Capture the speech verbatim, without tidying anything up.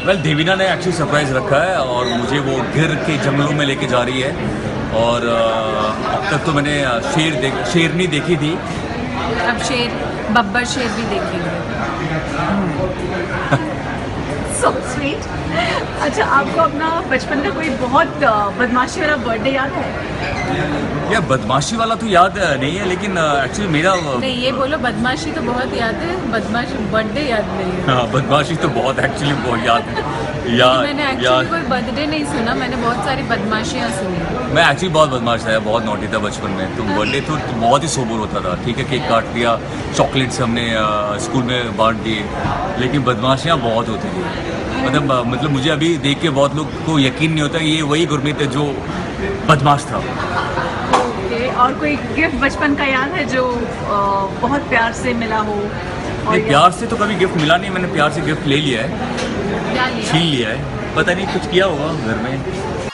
Well Devina ने actually surprise रखा है और मुझे वो गिर के जंगलों में लेके जा रही है। और uh, अब तक तो मैंने शेर देख शेरनी देखी थी, अब शेर बब्बर शेर भी देखेंगे। So sweet. अच्छा, आपको अपना बचपन का कोई बहुत बदमाशी वाला बर्थडे याद है? या बदमाशी वाला तो याद नहीं है, लेकिन एक्चुअली मेरा नहीं, ये बोलो बदमाशी तो बहुत याद है, बदमाशी बर्थडे याद नहीं है। हाँ, बदमाशी तो बहुत एक्चुअली बहुत याद है। याद मैंने एक्चुअली कोई बर्थडे नहीं सुना, मैंने बहुत सारी बदमाशियाँ सुनी। मैं एक्चुअली बहुत बदमाश था, बहुत नोटी था बचपन में। तो बर्थडे तो बहुत ही सोबर होता था, ठीक है, केक काट दिया, चॉकलेट्स हमने स्कूल में बांट दिए, लेकिन बदमाशियाँ बहुत होती थी। मतलब मतलब मुझे अभी देख के बहुत लोग को यकीन नहीं होता ये वही गुरमीत है जो बदमाश था। ओके, और कोई गिफ्ट बचपन का याद है जो आ, बहुत प्यार से मिला हो? और नहीं, प्यार से तो कभी गिफ्ट मिला नहीं, मैंने प्यार से गिफ्ट ले लिया है, क्या लिया? छीन लिया है, पता नहीं कुछ किया होगा घर में।